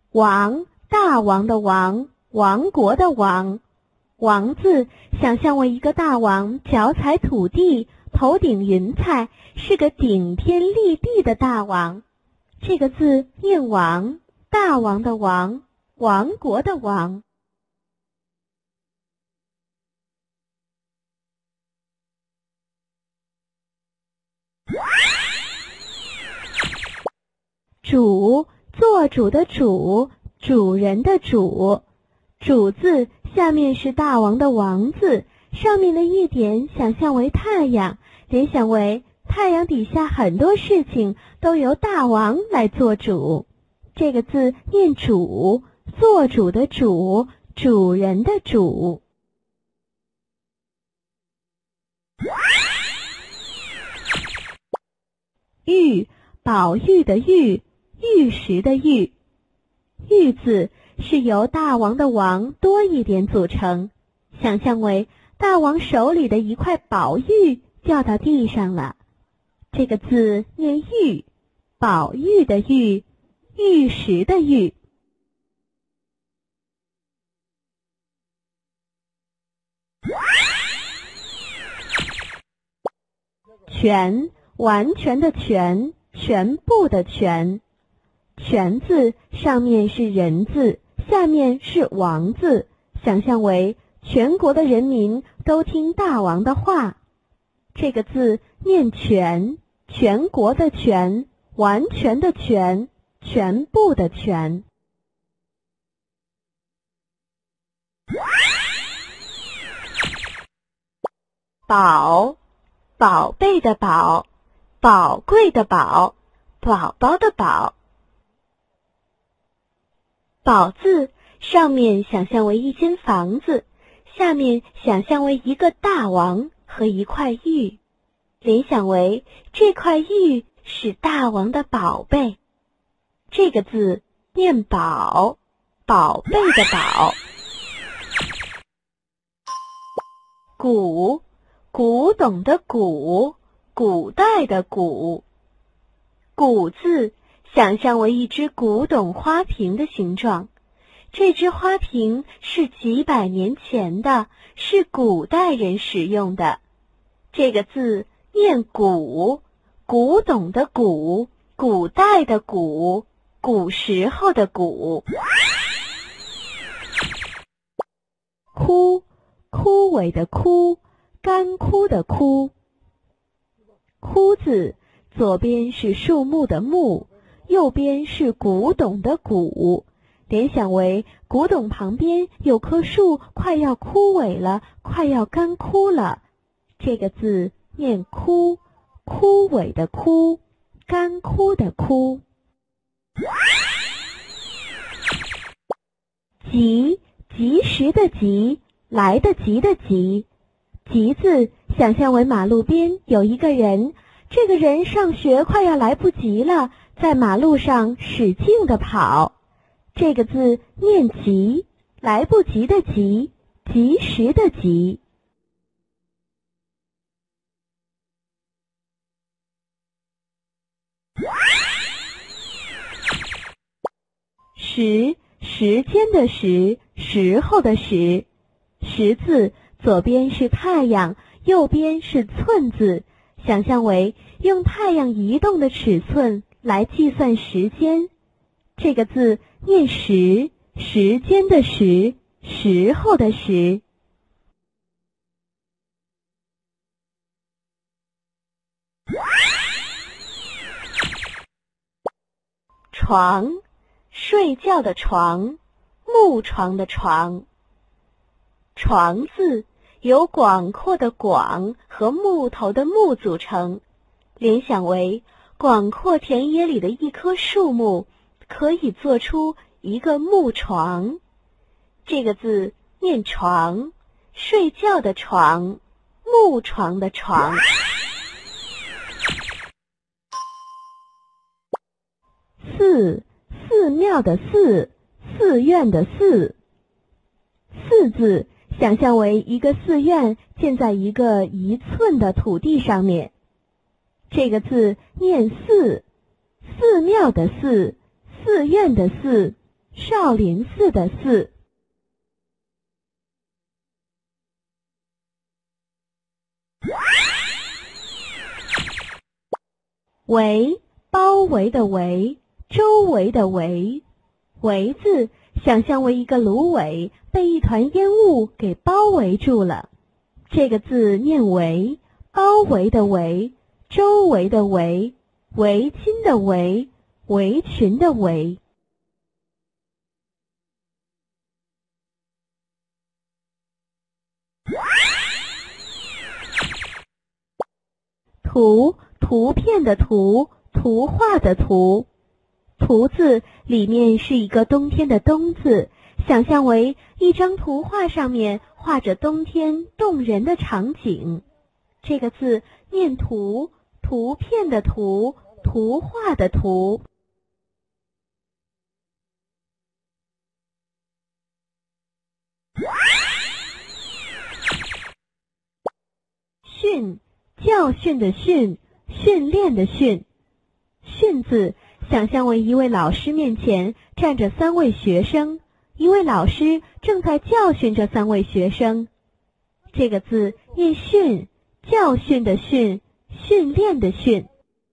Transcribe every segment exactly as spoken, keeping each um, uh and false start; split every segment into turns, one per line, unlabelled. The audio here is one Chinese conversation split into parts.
王，大王的王，王国的王。王字想象为一个大王，脚踩土地，头顶云彩，是个顶天立地的大王。这个字念王，大王的王，王国的王。主，做主的主，主人的主。主字下面是大王的王字，上面的一点想象为太阳，联想为太阳底下很多事情都由大王来做主。这个字念主，做主的主，主人的主。玉，宝玉的玉，玉石的玉。玉字是由大王的王多一点组成，想象为大王手里的一块宝玉掉到地上了。这个字念玉，宝玉的玉，玉石的玉。全，完全的全，全部的全。全字上面是人字，下面是王字，想象为全国的人民都听大王的话。这个字念全，全国的全，完全的全，全部的全。宝，宝贝的宝，宝贵的宝，宝宝的宝。宝字上面想象为一间房子，下面想象为一个大王和一块玉，联想为这块玉是大王的宝贝。这个字念宝，宝贝的宝。古，古董的古，古代的古。古字想象为一只古董花瓶的形状，这只花瓶是几百年前的，是古代人使用的。这个字念古，古董的古，古代的古，古时候的古。枯，枯萎的枯，干枯的枯。枯字左边是树木的木，右边是古董的古，联想为古董旁边有棵树快要枯萎了，快要干枯了。这个字念枯，枯萎的枯，干枯的枯。及，及时的及，来得及的及。及字想象为马路边有一个人，这个人上学快要来不及了，在马路上使劲地跑。这个字念及，来不及的及，及时的及。时，时间的时，时候的时。时字左边是太阳，右边是寸字，想象为用太阳移动的尺寸来计算时间。这个字念时，时间的时，时候的时。床，睡觉的床，木床的床。床字由广阔的广和木头的木组成，联想为广阔田野里的一棵树木可以做出一个木床。这个字念床，睡觉的床，木床的床。寺，寺庙的寺，寺院的寺。寺字想象为一个寺院建在一个一寸的土地上面。这个字念寺，寺庙的寺，寺院的寺， 少林寺的寺。围，包围的围，周围的围。围字想象为一个芦苇被一团烟雾给包围住了，这个字念围，包围的围，周围的围，围巾的围，围裙的围。图，图片的图，图画的图。图字里面是一个冬天的冬字，想象为一张图画上面画着冬天动人的场景。这个字念图，图片的图，图画的图。训，教训的训，训练的训。训字想象为一位老师面前站着三位学生，一位老师正在教训这三位学生。这个字念训，教训的训，训练的训。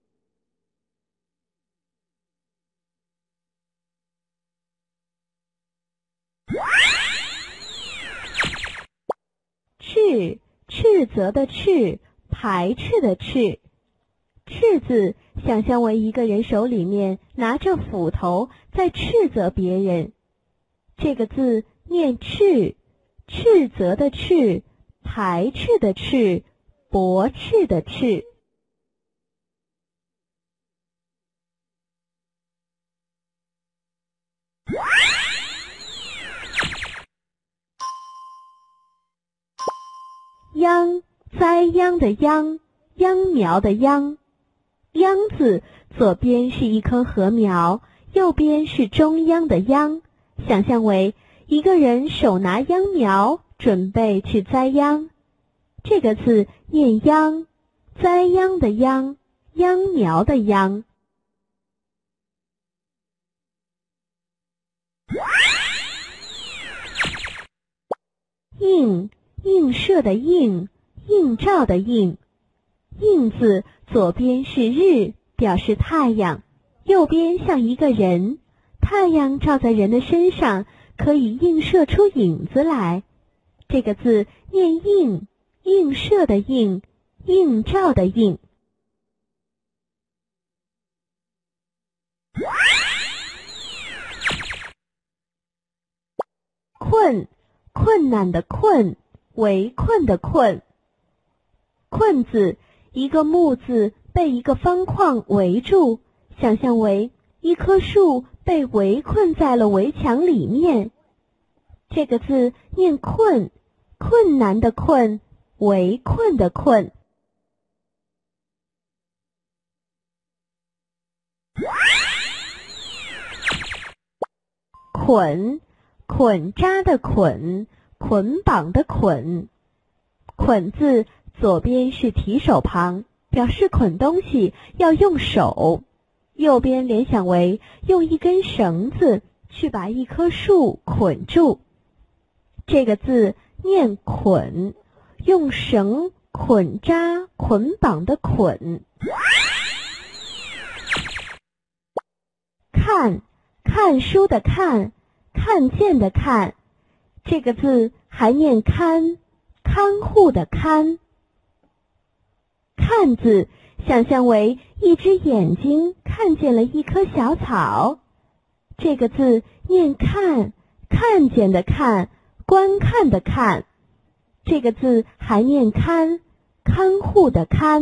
斥，斥责的斥，排斥的斥。斥字想象为一个人手里面拿着斧头在斥责别人。这个字念斥，斥责的斥，排斥的斥，驳斥的斥。秧，栽秧的秧，秧苗的秧。秧字左边是一棵禾苗，右边是中央的央，想象为一个人手拿秧苗，准备去栽秧。这个字念秧，栽秧的秧，秧苗的秧。映，映射的映，映照的映。映字左边是日，表示太阳，右边像一个人，太阳照在人的身上，可以映射出影子来。这个字念映，映射的映，映照的映。困，困难的困，围困的困。困字一个木字被一个方框围住，想象为一棵树被围困在了围墙里面。这个字念困，困难的困，围困的困。捆，捆扎的捆，捆绑的捆。捆字左边是提手旁，表示捆东西要用手，右边联想为用一根绳子去把一棵树捆住。这个字念捆，用绳捆扎捆绑的捆。看，看书的看，看见的看。这个字还念看，看护的看。看字想象为一只眼睛看见了一棵小草。这个字念看，看见的看，观看的看。这个字还念看，看护的看。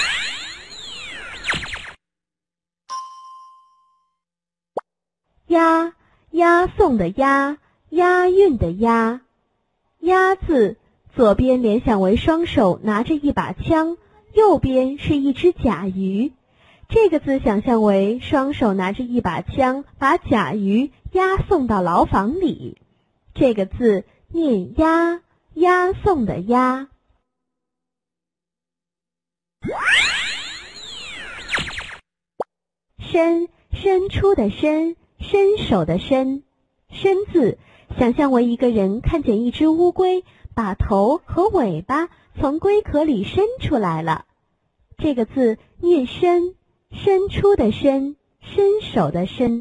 押，押送的押，押韵的押。押字左边联想为双手拿着一把枪，右边是一只甲鱼。这个字想象为双手拿着一把枪，把甲鱼押送到牢房里。这个字念押，押送的押。伸，伸出的伸，伸手的伸。 申字想象为一个人看见一只乌龟把头和尾巴从龟壳里伸出来了，这个字念伸，伸出的伸，伸手的伸。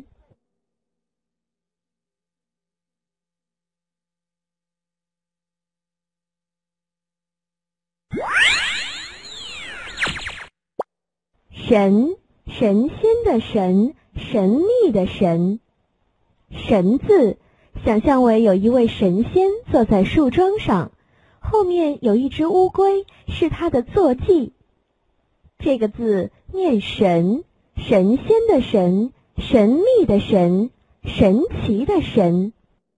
神，神仙的神，神秘的神。神字想象为有一位神仙坐在树桩上，后面有一只乌龟是他的坐骑，这个字念神，神仙的神，神秘的神，神奇的神。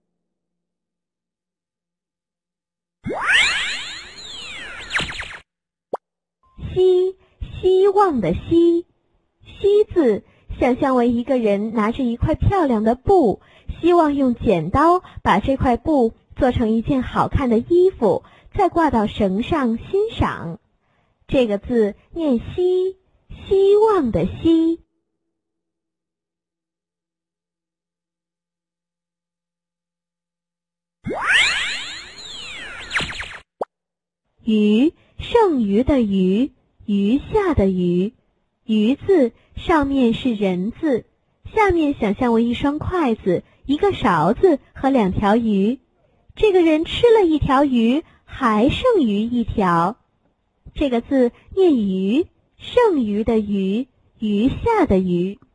希，希望的希。希字想象为一个人拿着一块漂亮的布，希望用剪刀把这块布做成一件好看的衣服，再挂到绳上欣赏。这个字念希，希望的希。余，剩余的余，余下的余。余字上面是人字，下面想象为一双筷子，一个勺子和两条鱼。这个人吃了一条鱼，还剩余一条。这个字念余，剩余的余，余下的余。